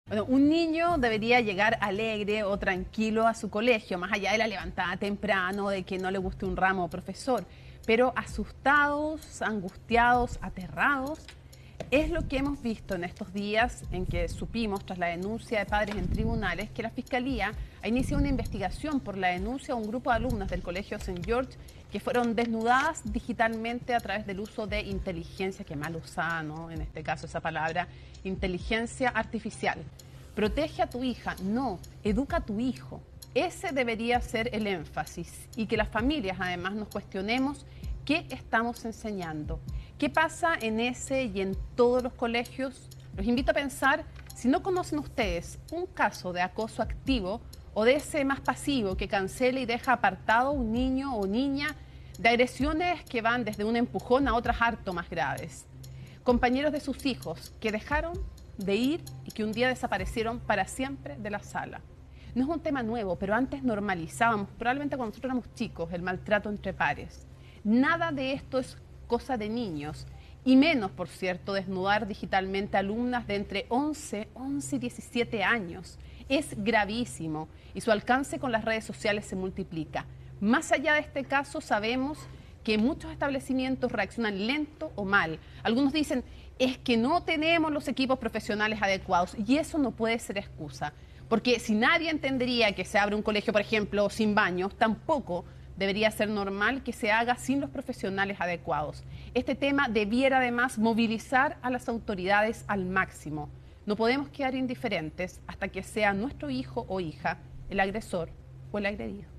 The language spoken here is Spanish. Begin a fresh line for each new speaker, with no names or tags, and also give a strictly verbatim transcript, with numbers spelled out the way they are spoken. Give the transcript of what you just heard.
Bueno, un niño debería llegar alegre o tranquilo a su colegio, más allá de la levantada temprano, de que no le guste un ramo o profesor. Pero asustados, angustiados, aterrados, es lo que hemos visto en estos días en que supimos, tras la denuncia de padres en tribunales, que la Fiscalía ha iniciado una investigación por la denuncia a un grupo de alumnas del Colegio Saint George que fueron desnudadas digitalmente a través del uso de inteligencia, que mal usada, ¿no? En este caso esa palabra, inteligencia artificial. Protege a tu hija, no, educa a tu hijo. Ese debería ser el énfasis y que las familias además nos cuestionemos qué estamos enseñando. ¿Qué pasa en ese y en todos los colegios? Los invito a pensar, si no conocen ustedes un caso de acoso activo o de ese más pasivo que cancela y deja apartado a un niño o niña, de agresiones que van desde un empujón a otras harto más graves. Compañeros de sus hijos que dejaron de ir y que un día desaparecieron para siempre de la sala. No es un tema nuevo, pero antes normalizábamos, probablemente cuando nosotros éramos chicos, el maltrato entre pares. Nada de esto es cosa de niños, y menos, por cierto, desnudar digitalmente a alumnas de entre once, once y diecisiete años. Es gravísimo y su alcance con las redes sociales se multiplica. Más allá de este caso, sabemos que muchos establecimientos reaccionan lento o mal. Algunos dicen, es que no tenemos los equipos profesionales adecuados, y eso no puede ser excusa. Porque si nadie entendería que se abre un colegio, por ejemplo, sin baños, tampoco debería ser normal que se haga sin los profesionales adecuados. Este tema debiera además movilizar a las autoridades al máximo. No podemos quedar indiferentes hasta que sea nuestro hijo o hija el agresor o el agredido.